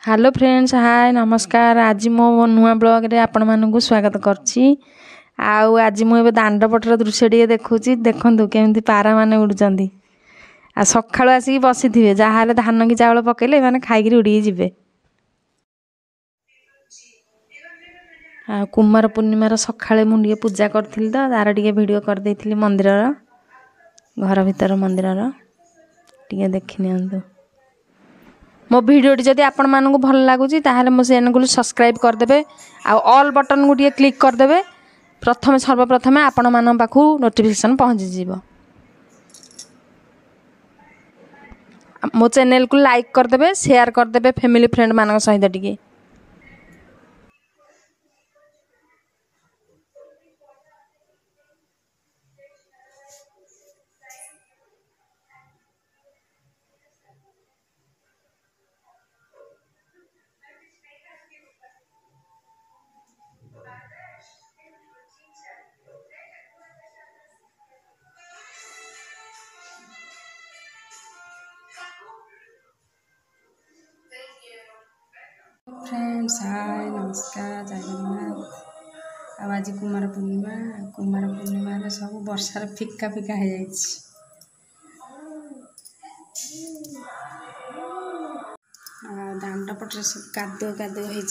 Hello friends, हाय नमस्कार। आज मो नुआ ब्लॉग रे आपण मानकु स्वागत करछि। आज मु एबे दांडपटर दृश्य टिके देखुछि। देखंतु केमति पारा माने उडुचंदी। आ सखाळु आसी बसिथिबे, जाहाले धान की चावल पकेले माने खाइकरी उडी जिवे। कुमार पूर्णिमा रो सखाळे मु टिके पूजा करथिल त तार टिके वीडियो कर देथिली मंदिर रो, घर भीतर मंदिर रो टिके देखि नियंतु। मो वीडियो जदि आपण मानकु भल लागुची ताहाले मो चैनल को सब्सक्राइब कर देबे आ ऑल बटन को टिके क्लिक कर देबे। प्रथम सर्वप्रथम आपण मान पाखु नोटिफिकेशन पहुंची जीवो। मो चैनल को लाइक कर देबे, शेयर कर देबे फैमिली फ्रेंड मानक सहित टिके। फ्रेंड्स, हाय नमस्कार, जय जगन्नाथ। आज कुमार पूर्णिमा रे सब वर्षार फिका फिका हो जाइए। दांडपटे सब कादो कादो हो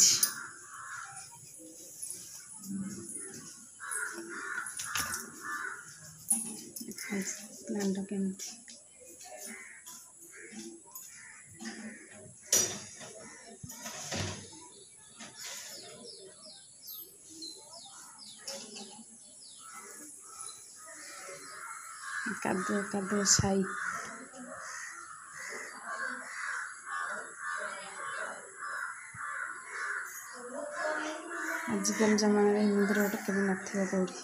दांड केमती कादो कादो साई। आजिकल जमाना एमती रोड के नथिबा कौड़ी।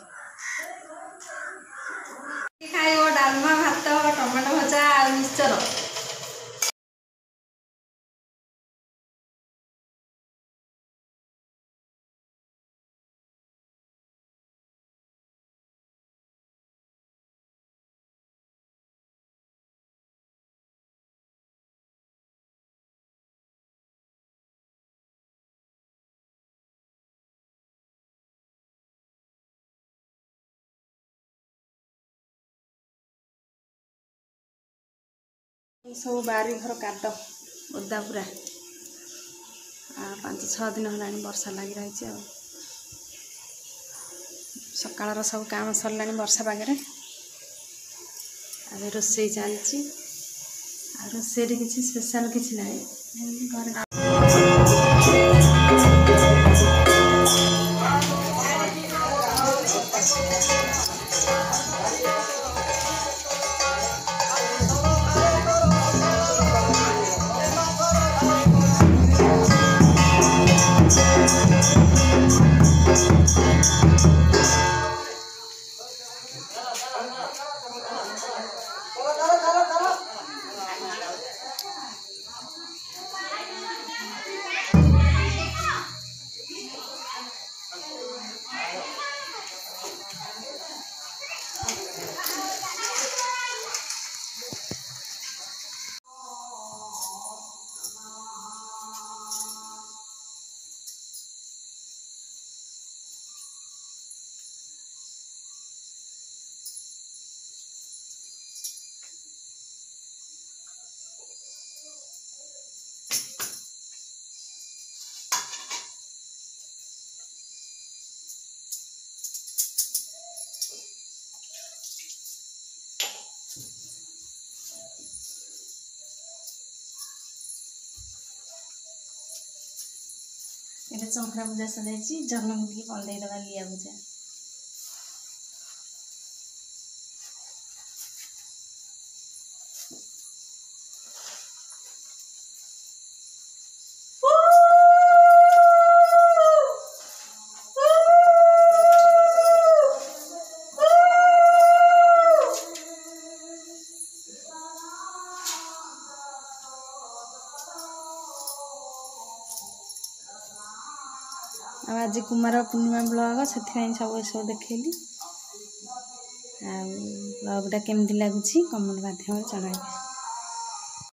खाइबो डालमा भात टमाटो भजा आ मिक्सचर। सब बारी घर काद ओदा पूरा 5-6 दिन है वर्षा लगी रही। सकाल सब काम सरला वर्षा पागे। अब रोसे चलती। रोसे किसी स्पेशल किसी ना ये चंखरा पूजा सजाई। जन्ममुखी कंदे दबा लिया पूजा। आज कुमार पूर्णिमा ब्लॉग से सब देखली। ब्लॉगटा केमती लगुच कमेंट माध्यम जणाइबे।